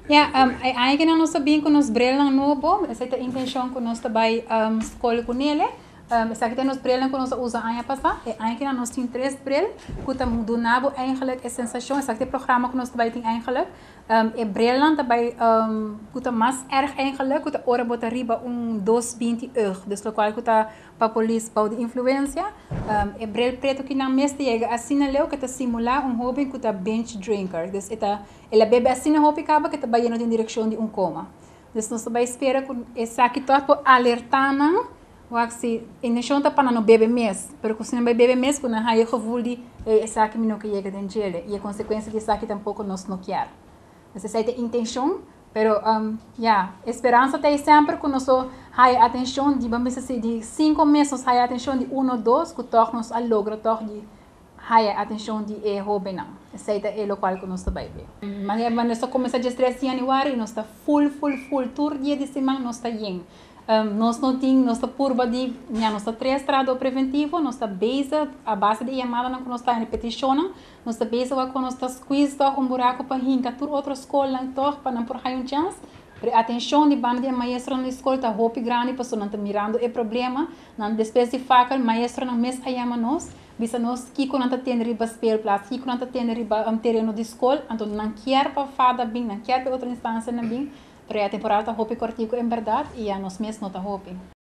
Ja, eigenlijk nós sabemos que nós brilhamos no bom, essa é a intenção que nós também escolhe com ele. Essa que nós brilhamos que nós usa a passar, e eigenlijk nós temos três brilhos, que também do nabo eigenlijk a sensação, essa que é programa que nós também tem eigenlijk, e brilham também que tá mais erg eigenlijk, que tá ora bota riba 220 euro, dus lo qual que tá para polícia para de influência, e brilho preto que na mesa chega assim na leu que tá simular hobby que tá bench drinker, dus ela bebe assim na hobby acaba que tá vai indo em direção de coma. Dus nós também espera que essa aqui tá por alertar não. Waxi, in de shonta pana no bebe mes, pero que se não bebe mes, quando a eu gevoel de essa aqui não que chega dentro dele, e a consequência de essa aqui tampouco nos não quer. Essa é a intenção, pero esperança tem sempre que nós high atenção de vamos dizer de 5 meses high atenção de 1 ou 2 que torna-nos a logra de high atenção de hobby não. Essa é o local que nós também vê. Mas só começa dia 3 de janeiro, nós está full, todo dia de semana nós está indo. Nós não temos, nós está curva de, nós está 3 estrado preventivo, nós está a base de chamada não nós está em repetição, nós está base com nós está squeeze buraco para rinca, tur outra escola para não por raio chance. Atenção de banda de maestro na escola está roupa grande, pessoa não está mirando o problema, não depois de faca, maestro não mês a chama nós, bisa nós que não está tendo riba spell place, que não está tendo riba terreno de escola, então não quer para fada bem, não quer para outra instância não bem. Pero a temporada está roupa cortico em verdade e a nós mesmos não está roupa.